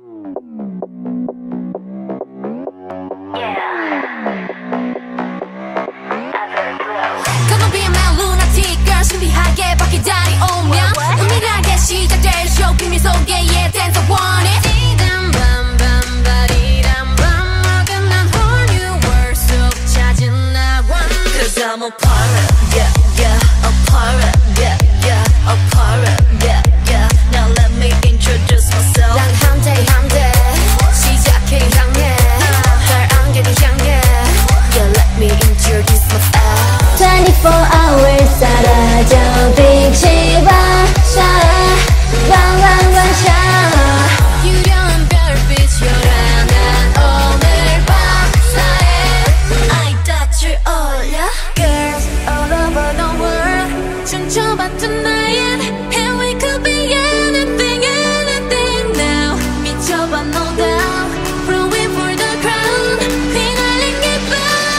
Come on, be my lunatic girl. 신비하게 바뀌다니 오면 은밀하게 시작될 쇼 비밀 속에 yeah dance I want it. I'm a pirate, yeah, yeah, a pirate, yeah, yeah, a pirate, yeah, yeah. Now let me introduce myself. 난 함대 시작해 향해 달 안개를 향해 Yeah, let me introduce myself. 24 hours 사라져 빛이 반사해 왕왕왕샤 유려한 별빛 요란한 오늘 밤사에 아이따줄 올려. Girls all over the world 춤춰봐 tonight And we could be anything, anything now 미쳐봐 no doubt Throwing for the crown 휘날린 기분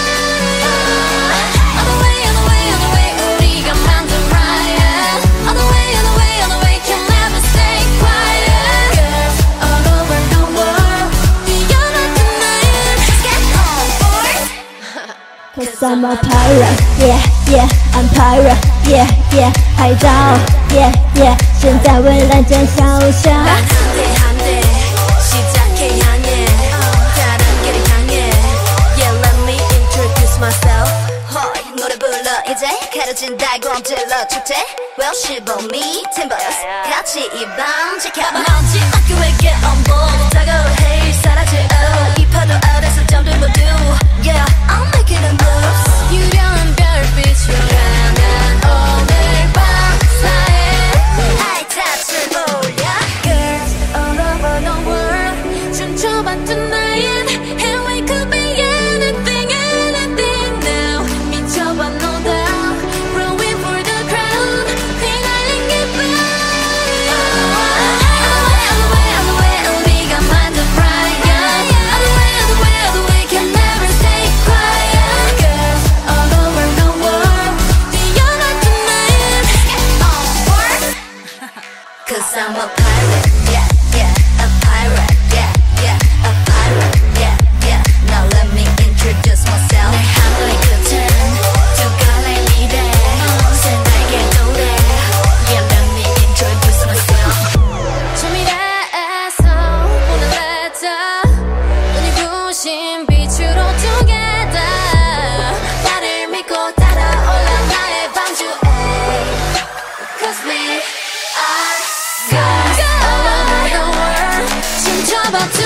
All the way, all the way, all the way 우리가 만든 riot All the way, all the way, all the way Can never stay quiet Girls all over the world 뛰어라 tonight Let's get on board Cause I'm a pirate, yeah, yeah, I'm pirate, yeah, yeah, 海盗 yeah, yeah, 现在蔚蓝正翱翔 난 한대 시작해 향해 다른 길을 향해 Yeah, let me introduce myself. Hoy, 노래 불러 이제 가려진 달곰 질러 축제. Well, 시범 me, Timbers 같이 이 밤 지켜봐. 먼지 학교에게 on board 다가올 해일 사라질 이 파도 아래서 잠들 모두 Yeah, I'm making a moves. 유려한 별빛 요란한 오늘 밤사에 아이따줄 올려. Girls all over the world 춤춰봐 tonight And we could be anything, anything now 미쳐봐 no doubt Throwing for the crown 휘날린 기분 All the way, all the way, all the way 우리가 만든 riot All the way, all the way, all the way Can never stay quiet Girls all over the world 뛰어라 tonight Get on board Cause I'm a pirate, yeah, yeah, a pirate, yeah, yeah, a pirate, yeah, yeah. Now let me introduce myself. 내 하늘의 끝은 두 갈래 미래, 새 날개 노래. Yeah, let me introduce myself. 재미래서 보는 letter 눈이 부신 빛으로 together 나를 믿고 따라올라 나의 방주에 Cause we are girls all over the world 춤춰봐